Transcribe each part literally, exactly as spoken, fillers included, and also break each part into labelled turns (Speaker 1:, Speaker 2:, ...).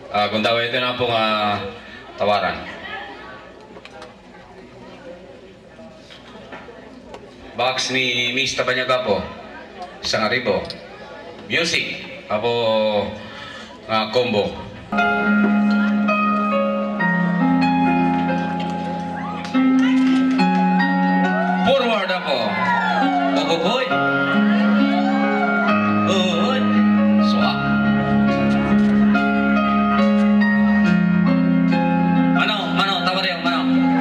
Speaker 1: Uh, kung daw ito na pong uh, tawaran. Box ni Miss Tabanyaga po. Isang aribo. Music. Apo uh, combo. Forward ako. Bububoy. Bububoy. Swak. Mano, mano, tawar yung mano.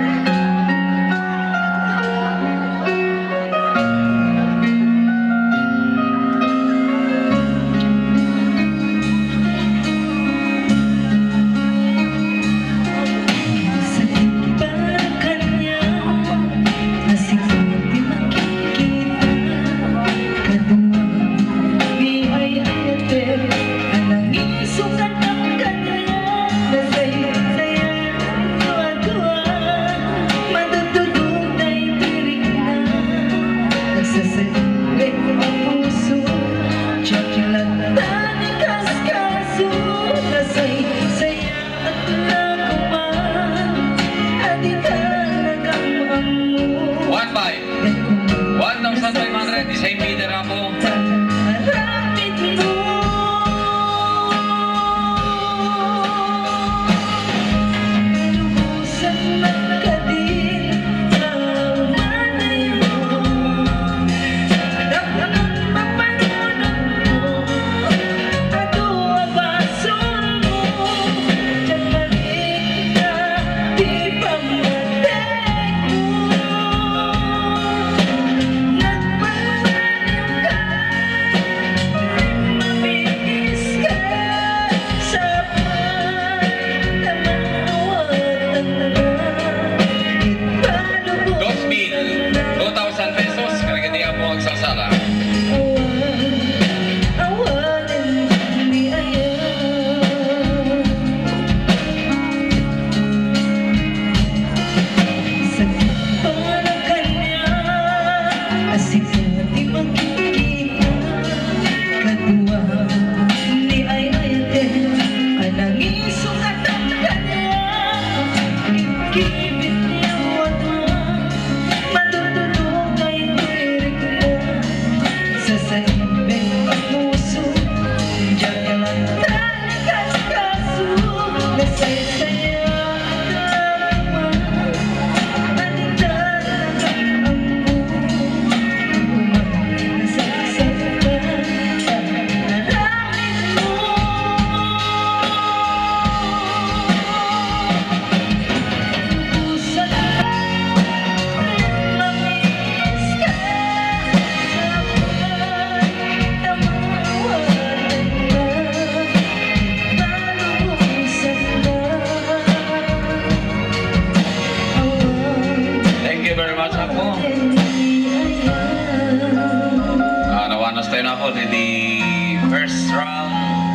Speaker 2: The first round,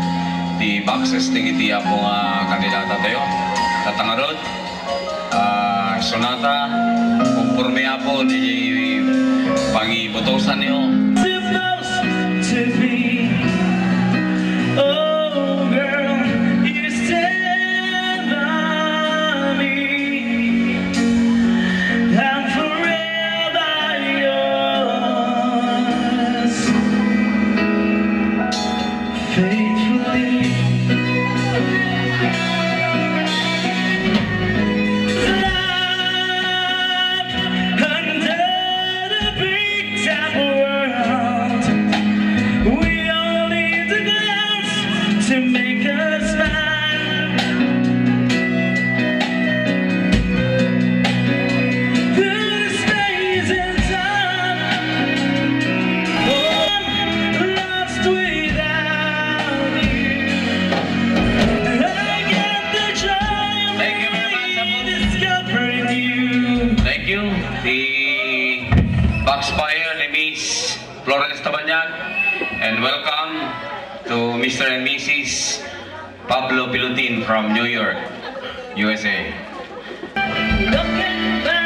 Speaker 2: the boxes ting iti po nga kandidata tayo. Tatangarod, uh, Sonata, kumpurme po di pangibutosan niyo. Supposed to be, oh girl, you stand by me. I'm forever yours. Faithfully, love under the big top world. We all need a glance to make us smile. Through space and time, oh, I'm lost without you. Thank you, the Boxfire, ni Miss Florence Tabanyag, and welcome to Mister and Missus Pablo Pilutin from New York, U S A.